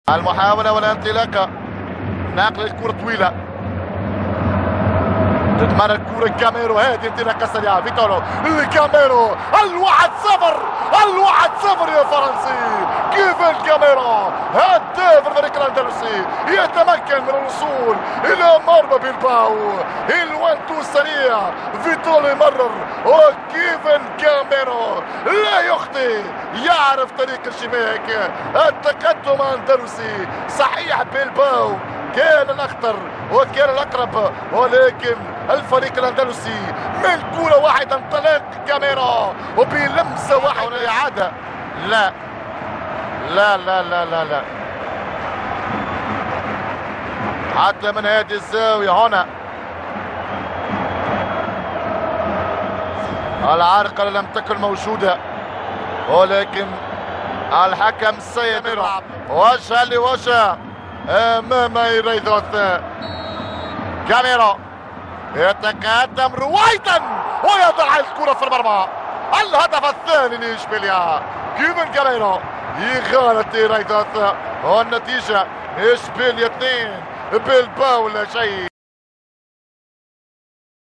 المحاولة والانطلاقة، نقل الكرة طويلة، تتمرر الكرة كاميرو، هذه انطلاقة سريعة، فيتورو لكاميرو، الواحد صفر يا فرنسي، كيفن كاميرو هداف الفريق الاندلسي يتمكن من الوصول الى مرمى بيلباو، الوان-تو السريع، فيتورو يمرر وكيفن كاميرو لا يخطئ، يعرف طريق الشباك، التقدم الاندلسي، صحيح بيلباو كان الاخطر وكان الاقرب، ولكن الفريق الاندلسي من كرة واحدة انطلاق كاميرا وبلمسة واحدة اعادة. لا لا لا لا لا لا، حتى من هذه الزاوية هنا العرقلة لم تكن موجودة، ولكن الحكم سيلعب وجها لوجه امام ريدوث. كاميرا يتقدم رويدا ويضع الكرة في المرمى، الهدف الثاني لاشبيليا، كيفن كاميرا يغالط ريدوث، والنتيجة اشبيليا 2 بيلباو لا شيء.